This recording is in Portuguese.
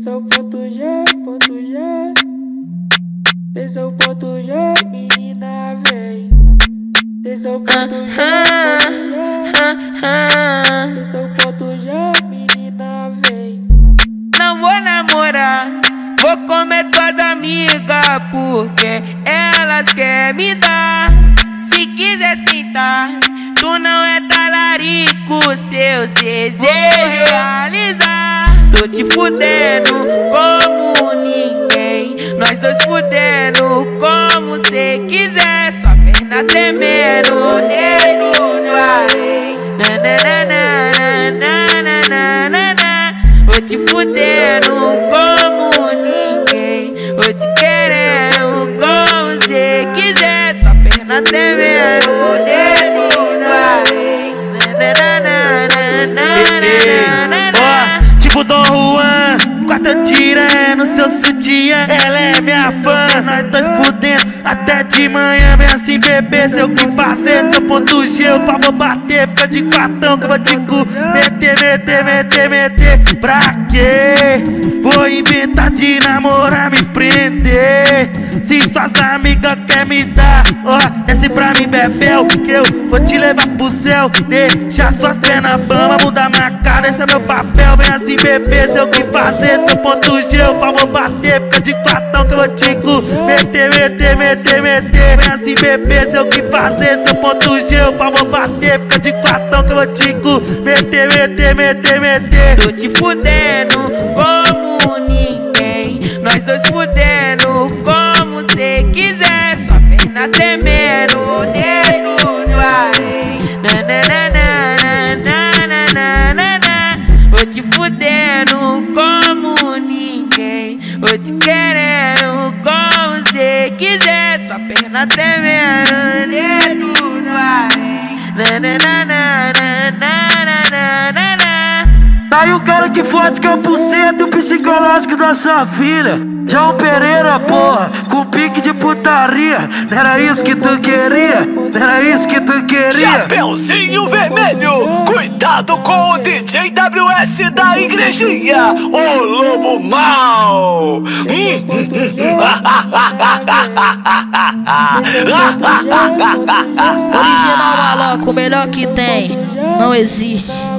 é o ponto G, ponto G. Esse é o ponto G, menina vem. Esse é o ponto G, esse é o ponto G, menina vem. Não vou namorar, vou comer tuas amigas, porque elas querem me dar. Se quiser sentar, tu não é talarico, seus desejos realizar. Tô te fudendo como ninguém, nós dois fudendo como cê quiser. Sua perna tremendo, nego no arém. Vou te fudendo como ninguém, vou te querendo como cê quiser. Sua perna tremendo, nego no arém. Tipo Dom Juan, quarto tirando seu sutiã. Ela é minha fã, nós dois fudendo até de manhã. Vem assim bebê, seu que fazer no seu ponto G. O pau vou bater, fica de quartão que eu vou te meter. Pra quê? Vou inventar de namorar, me prender. Se suas amigas quer me dar, ó, desce pra mim, bebel, que eu vou te levar pro céu. Deixa suas pernas bambas, mudar minha cara, esse é meu papel. Vem assim bebê, sei o que fazer no seu ponto G. O pau vou bater, fica de quartão que eu vou te meter. Vem assim bebê, sei o que fazer no seu ponto G. O pau vou bater, fica de quartão que eu vou te meter. Tô te fudendo como ninguém, nós dois fudendo como cê quiser. Sua perna tremendo, nego no arém. Vou te fudendo como ninguém, vou te querendo como cê quiser. Sua perna tremendo, nego no arém. Aí o cara que fode 100% o psicológico da sua filha. João Pereira, porra, com pique de putaria. Não era isso que tu queria? Não era isso que tu queria? Chapeuzinho vermelho, cuidado com o DJ WS da igrejinha, o lobo mau. Original maloco, o melhor que tem, não existe.